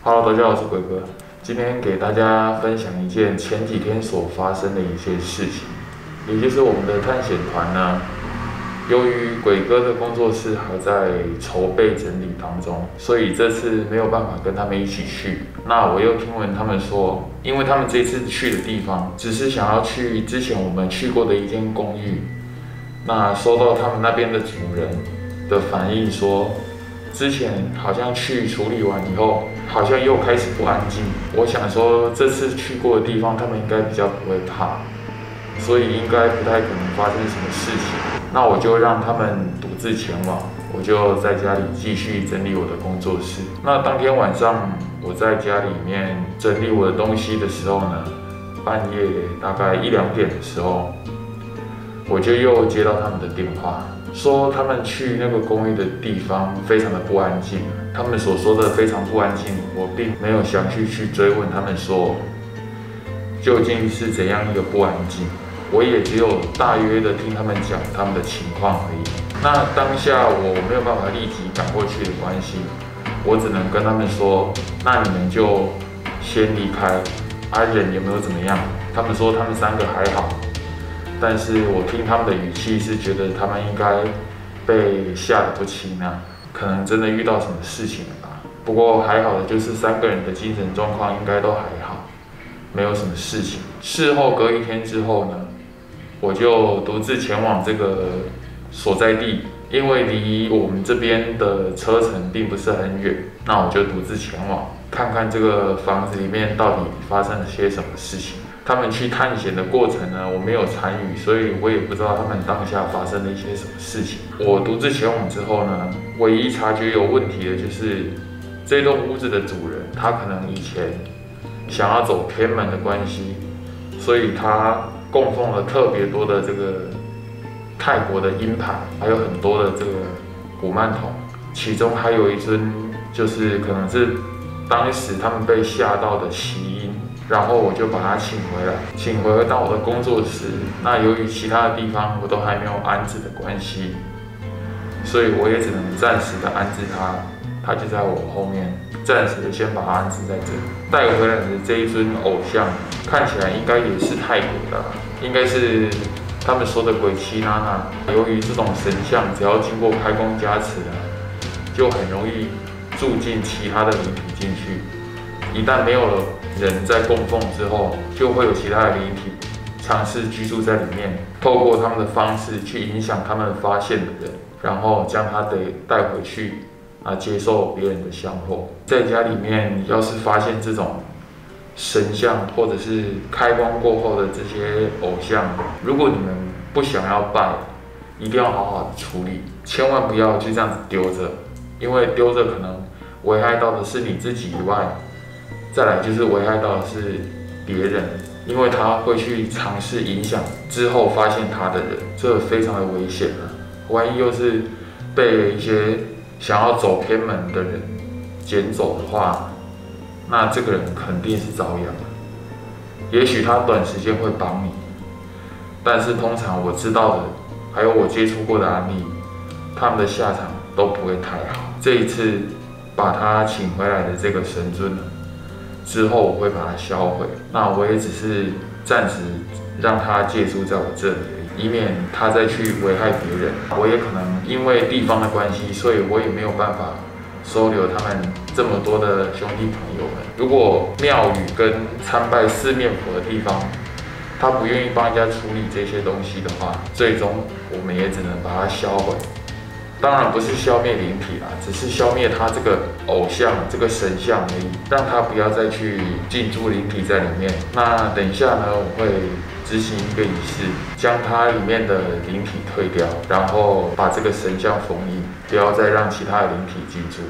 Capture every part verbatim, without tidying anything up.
Hello， 大家好，我是鬼哥。今天给大家分享一件前几天所发生的一些事情，也就是我们的探险团呢，由于鬼哥的工作室还在筹备整理当中，所以这次没有办法跟他们一起去。那我又听闻他们说，因为他们这次去的地方只是想要去之前我们去过的一间公寓，那收到他们那边的主人的反应说，之前好像去处理完以后，好像又开始不安静。我想说，这次去过的地方，他们应该比较不会怕，所以应该不太可能发生什么事情。那我就让他们独自前往，我就在家里继续整理我的工作室。那当天晚上我在家里面整理我的东西的时候呢，半夜大概一两点的时候，我就又接到他们的电话。说他们去那个公寓的地方非常的不安静，他们所说的非常不安静，我并没有详细去追问他们说究竟是怎样一个不安静，我也只有大约的听他们讲他们的情况而已。那当下我没有办法立即赶过去的关系，我只能跟他们说，那你们就先离开，啊人有没有怎么样？他们说他们三个还好。但是我听他们的语气是觉得他们应该被吓得不轻啊，可能真的遇到什么事情了吧。不过还好的就是三个人的精神状况应该都还好，没有什么事情。事后隔一天之后呢，我就独自前往这个所在地，因为离我们这边的车程并不是很远，那我就独自前往，看看这个房子里面到底发生了些什么事情。他们去探险的过程呢，我没有参与，所以我也不知道他们当下发生了一些什么事情。我独自前往之后呢，唯一察觉有问题的就是这栋屋子的主人，他可能以前想要走偏门的关系，所以他供奉了特别多的这个泰国的鹰牌，还有很多的这个古曼童，其中还有一尊就是可能是当时他们被吓到的奇鹰。然后我就把他请回来，请回到我的工作室。那由于其他的地方我都还没有安置的关系，所以我也只能暂时的安置他。他就在我后面，暂时的先把他安置在这里。带回来的这一尊偶像，看起来应该也是泰国的，应该是他们说的鬼妻娜娜。由于这种神像只要经过开光加持呢，就很容易住进其他的灵体进去。一旦没有了人在供奉之后，就会有其他的灵体尝试居住在里面，透过他们的方式去影响他们发现的人，然后将他得带回去啊，接受别人的香火。在家里面要是发现这种神像或者是开光过后的这些偶像，如果你们不想要拜，一定要好好的处理，千万不要就这样子丢着，因为丢着可能危害到的是你自己以外。再来就是危害到的是别人，因为他会去尝试影响之后发现他的人，这非常的危险啊！万一又是被一些想要走偏门的人捡走的话，那这个人肯定是遭殃的。也许他短时间会帮你，但是通常我知道的，还有我接触过的案例，他们的下场都不会太好。这一次把他请回来的这个神尊呢，之后我会把它销毁，那我也只是暂时让它借住在我这里而已，以免它再去危害别人。我也可能因为地方的关系，所以我也没有办法收留他们这么多的兄弟朋友们。如果庙宇跟参拜四面佛的地方，他不愿意帮人家处理这些东西的话，最终我们也只能把它销毁。当然不是消灭灵体啦，只是消灭他这个偶像、这个神像而已，让他不要再去进驻灵体在里面。那等一下呢，我会执行一个仪式，将它里面的灵体退掉，然后把这个神像封印，不要再让其他的灵体进驻。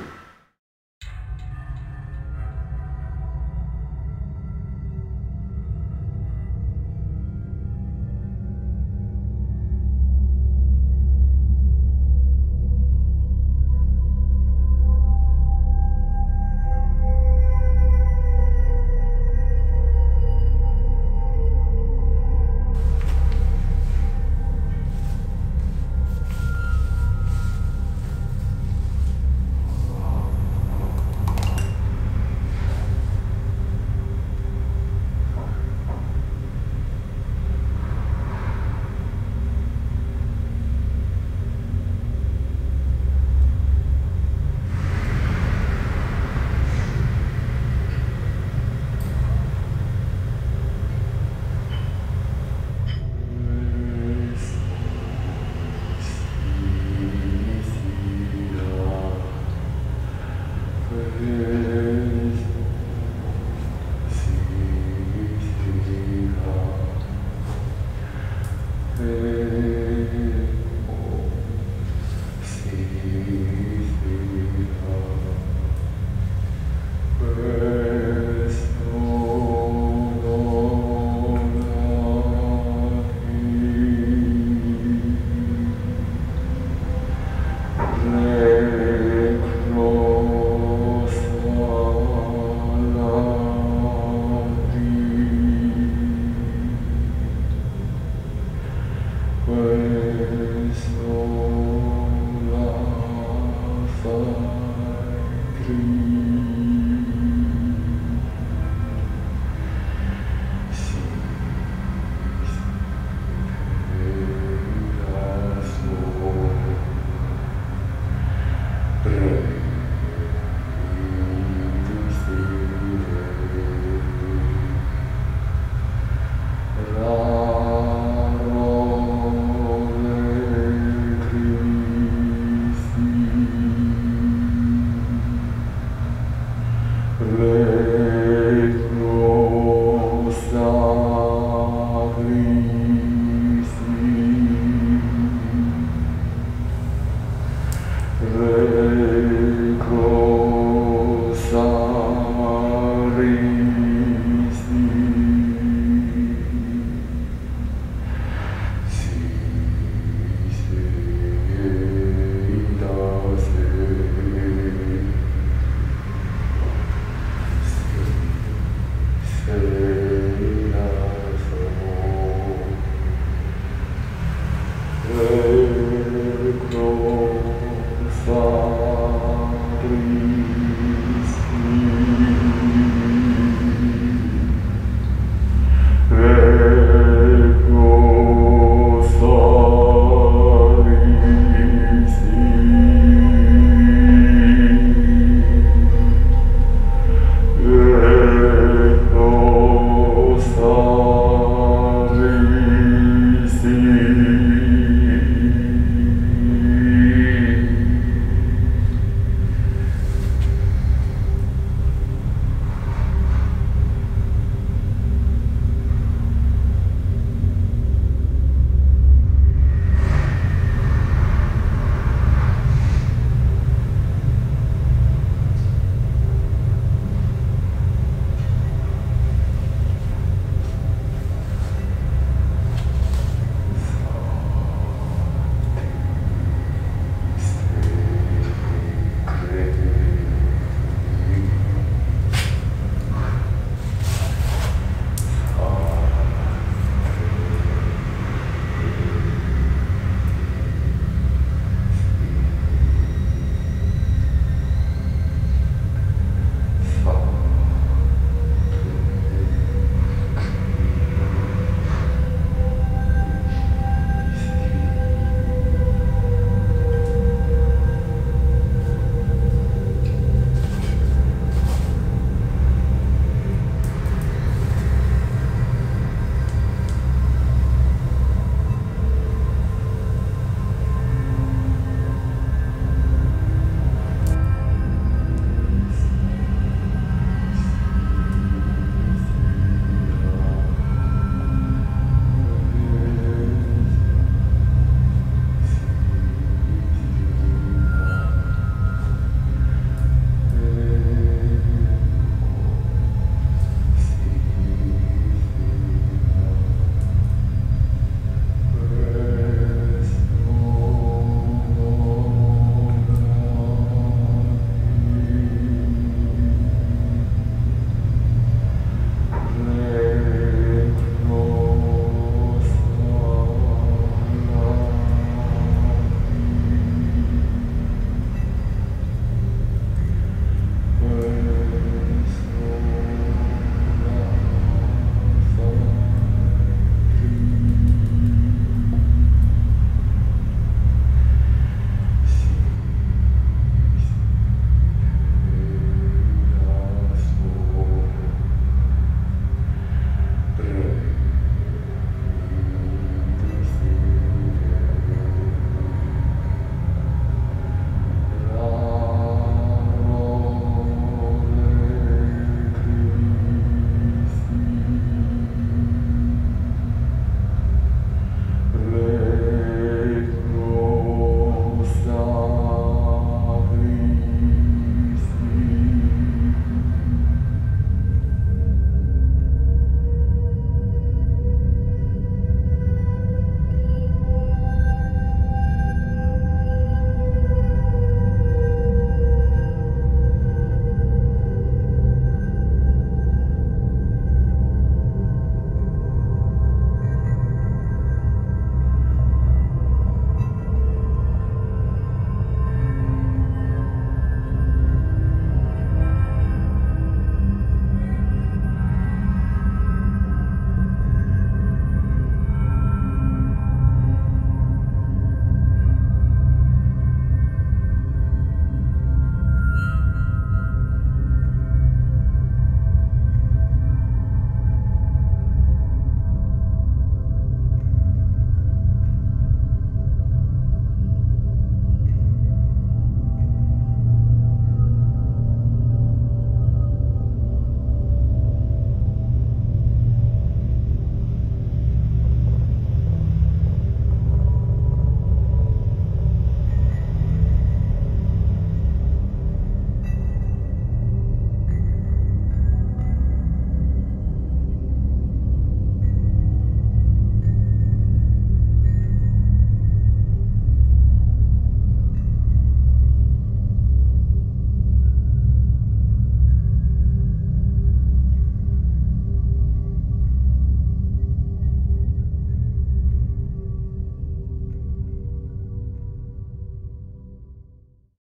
Regro